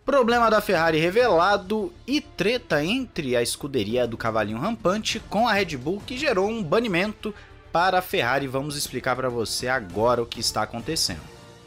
Problema da Ferrari revelado e treta entre a escuderia do cavalinho rampante com a Red Bull que gerou um banimento para a Ferrari. Vamos explicar para você agora o que está acontecendo.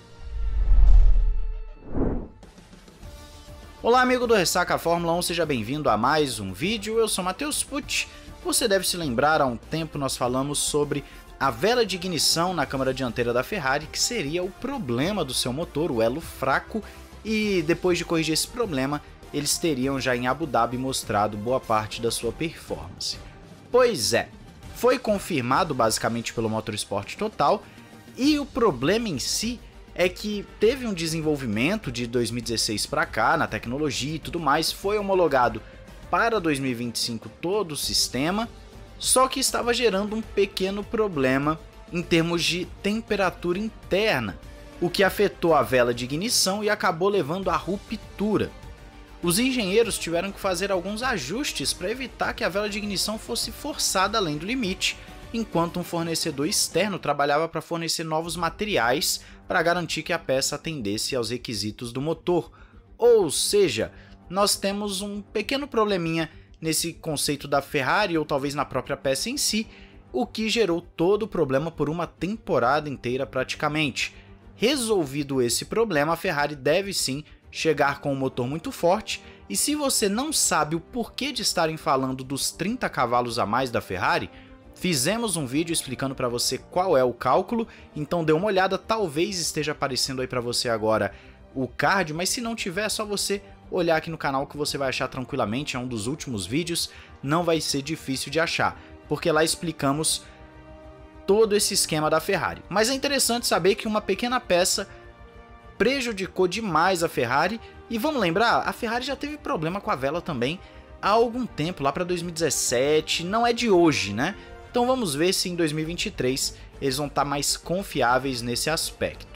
Olá amigo do Ressaca Fórmula 1, seja bem-vindo a mais um vídeo. Eu sou Matheus Pucci. Você deve se lembrar, há um tempo nós falamos sobre a vela de ignição na câmara dianteira da Ferrari, que seria o problema do seu motor, o elo fraco. E depois de corrigir esse problema, eles teriam já em Abu Dhabi mostrado boa parte da sua performance. Pois é, foi confirmado basicamente pelo Motorsport Total, e o problema em si é que teve um desenvolvimento de 2016 para cá na tecnologia e tudo mais, foi homologado para 2025 todo o sistema, só que estava gerando um pequeno problema em termos de temperatura interna, o que afetou a vela de ignição e acabou levando à ruptura. Os engenheiros tiveram que fazer alguns ajustes para evitar que a vela de ignição fosse forçada além do limite, enquanto um fornecedor externo trabalhava para fornecer novos materiais para garantir que a peça atendesse aos requisitos do motor. Ou seja, nós temos um pequeno probleminha nesse conceito da Ferrari, ou talvez na própria peça em si, o que gerou todo o problema por uma temporada inteira praticamente. Resolvido esse problema, a Ferrari deve sim chegar com um motor muito forte, e se você não sabe o porquê de estarem falando dos 30 cavalos a mais da Ferrari, fizemos um vídeo explicando para você qual é o cálculo, então dê uma olhada, talvez esteja aparecendo aí para você agora o card, mas se não tiver é só você olhar aqui no canal que você vai achar tranquilamente, é um dos últimos vídeos, não vai ser difícil de achar, porque lá explicamos todo esse esquema da Ferrari. Mas é interessante saber que uma pequena peça prejudicou demais a Ferrari, e vamos lembrar, a Ferrari já teve problema com a vela também há algum tempo, lá para 2017, não é de hoje, né? Então vamos ver se em 2023 eles vão estar mais confiáveis nesse aspecto.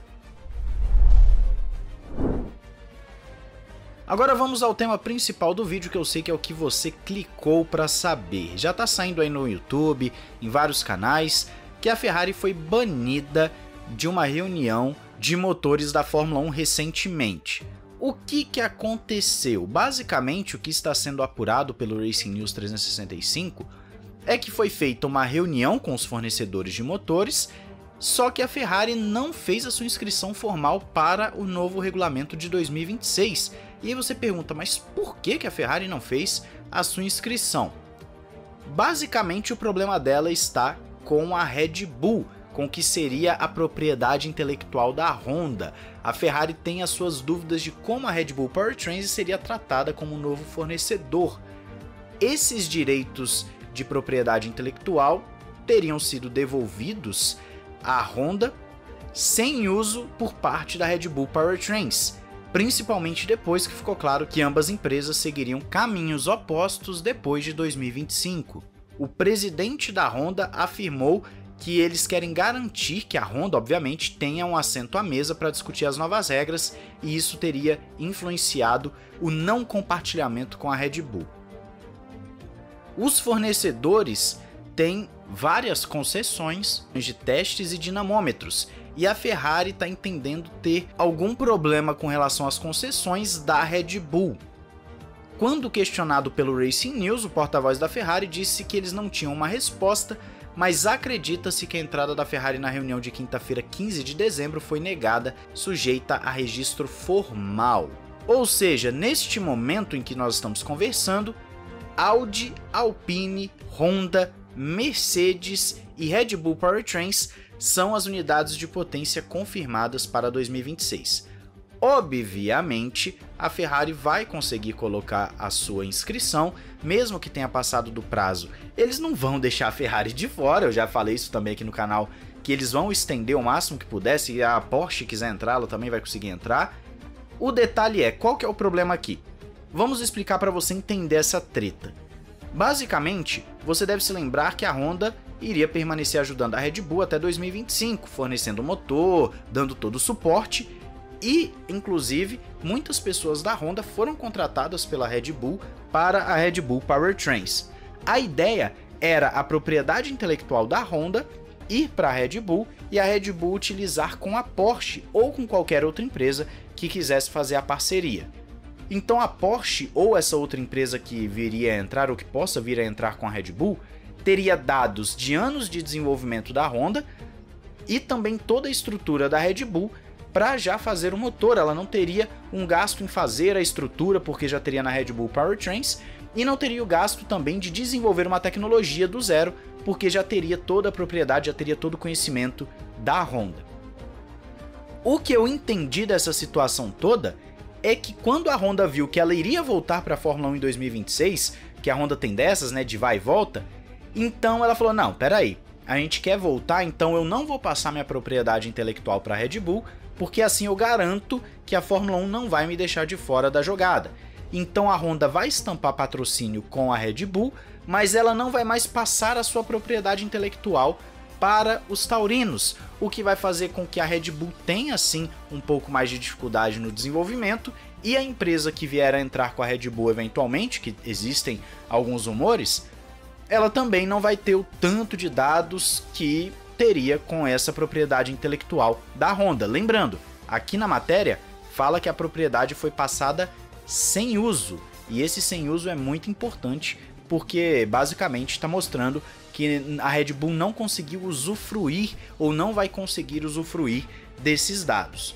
Agora vamos ao tema principal do vídeo, que eu sei que é o que você clicou para saber. Já tá saindo aí no YouTube, em vários canais, que a Ferrari foi banida de uma reunião de motores da Fórmula 1 recentemente. O que aconteceu? Basicamente, o que está sendo apurado pelo Racing News 365 é que foi feita uma reunião com os fornecedores de motores, só que a Ferrari não fez a sua inscrição formal para o novo regulamento de 2026. E aí você pergunta, mas por que a Ferrari não fez a sua inscrição? Basicamente o problema dela está com a Red Bull, com o que seria a propriedade intelectual da Honda. A Ferrari tem as suas dúvidas de como a Red Bull Powertrains seria tratada como um novo fornecedor. Esses direitos de propriedade intelectual teriam sido devolvidos à Honda sem uso por parte da Red Bull Powertrains, principalmente depois que ficou claro que ambas empresas seguiriam caminhos opostos depois de 2025. O presidente da Honda afirmou que eles querem garantir que a Honda, obviamente, tenha um assento à mesa para discutir as novas regras, e isso teria influenciado o não compartilhamento com a Red Bull. Os fornecedores têm várias concessões de testes e dinamômetros, e a Ferrari está entendendo ter algum problema com relação às concessões da Red Bull. Quando questionado pelo Racing News, o porta-voz da Ferrari disse que eles não tinham uma resposta, mas acredita-se que a entrada da Ferrari na reunião de quinta-feira, 15 de dezembro, foi negada, sujeita a registro formal. Ou seja, neste momento em que nós estamos conversando, Audi, Alpine, Honda, Mercedes e Red Bull Powertrains são as unidades de potência confirmadas para 2026. Obviamente, a Ferrari vai conseguir colocar a sua inscrição, mesmo que tenha passado do prazo. Eles não vão deixar a Ferrari de fora, eu já falei isso também aqui no canal, que eles vão estender o máximo que puder, se a Porsche quiser entrar, ela também vai conseguir entrar. O detalhe é, qual que é o problema aqui? Vamos explicar para você entender essa treta. Basicamente, você deve se lembrar que a Honda iria permanecer ajudando a Red Bull até 2025, fornecendo motor, dando todo o suporte, e, inclusive, muitas pessoas da Honda foram contratadas pela Red Bull para a Red Bull Powertrains. A ideia era a propriedade intelectual da Honda ir para a Red Bull e a Red Bull utilizar com a Porsche ou com qualquer outra empresa que quisesse fazer a parceria. Então a Porsche ou essa outra empresa que viria a entrar ou que possa vir a entrar com a Red Bull teria dados de anos de desenvolvimento da Honda e também toda a estrutura da Red Bull para já fazer o motor. Ela não teria um gasto em fazer a estrutura, porque já teria na Red Bull Powertrains, e não teria o gasto também de desenvolver uma tecnologia do zero, porque já teria toda a propriedade, já teria todo o conhecimento da Honda. O que eu entendi dessa situação toda é que quando a Honda viu que ela iria voltar para a Fórmula 1 em 2026, que a Honda tem dessas, né, de vai e volta, então ela falou, não, peraí, a gente quer voltar, então eu não vou passar minha propriedade intelectual para a Red Bull, porque assim eu garanto que a Fórmula 1 não vai me deixar de fora da jogada. Então a Honda vai estampar patrocínio com a Red Bull, mas ela não vai mais passar a sua propriedade intelectual para os taurinos, o que vai fazer com que a Red Bull tenha sim um pouco mais de dificuldade no desenvolvimento, e a empresa que vier a entrar com a Red Bull eventualmente, que existem alguns rumores, ela também não vai ter o tanto de dados que teria com essa propriedade intelectual da Honda. Lembrando, aqui na matéria fala que a propriedade foi passada sem uso, e esse sem uso é muito importante porque basicamente está mostrando que a Red Bull não conseguiu usufruir ou não vai conseguir usufruir desses dados.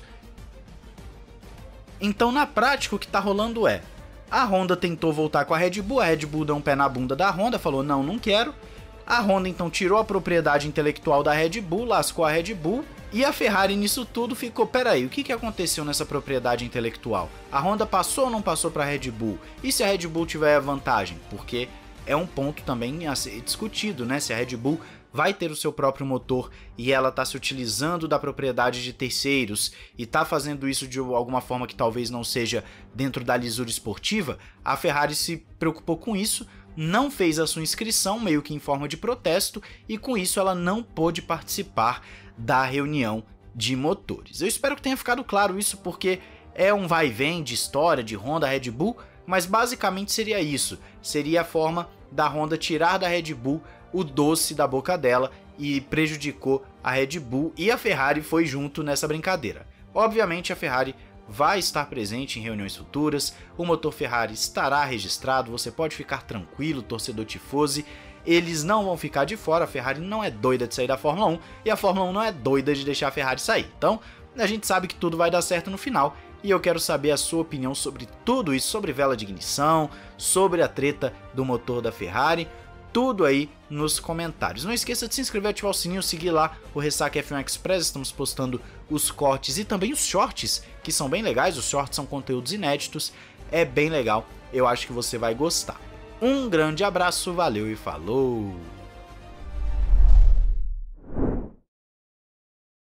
Então na prática o que está rolando é, a Honda tentou voltar com a Red Bull deu um pé na bunda da Honda, falou não quero. A Honda então tirou a propriedade intelectual da Red Bull, lascou a Red Bull, e a Ferrari nisso tudo ficou, peraí, o que aconteceu nessa propriedade intelectual? A Honda passou ou não passou para a Red Bull? E se a Red Bull tiver a vantagem? Porque é um ponto também a ser discutido, né? Se a Red Bull vai ter o seu próprio motor e ela está se utilizando da propriedade de terceiros e está fazendo isso de alguma forma que talvez não seja dentro da lisura esportiva, a Ferrari se preocupou com isso, não fez a sua inscrição, meio que em forma de protesto, e com isso ela não pôde participar da reunião de motores. Eu espero que tenha ficado claro isso, porque é um vai e vem de história de Honda, Red Bull, mas basicamente seria isso, seria a forma da Honda tirar da Red Bull o doce da boca dela e prejudicou a Red Bull, e a Ferrari foi junto nessa brincadeira. Obviamente a Ferrari vai estar presente em reuniões futuras, o motor Ferrari estará registrado, você pode ficar tranquilo, torcedor tifosi, eles não vão ficar de fora, a Ferrari não é doida de sair da Fórmula 1 e a Fórmula 1 não é doida de deixar a Ferrari sair. Então, a gente sabe que tudo vai dar certo no final e eu quero saber a sua opinião sobre tudo isso, sobre vela de ignição, sobre a treta do motor da Ferrari, tudo aí nos comentários. Não esqueça de se inscrever, ativar o sininho, seguir lá o Ressaca F1 Express, estamos postando os cortes e também os shorts, que são bem legais, os shorts são conteúdos inéditos, é bem legal, eu acho que você vai gostar. Um grande abraço, valeu e falou!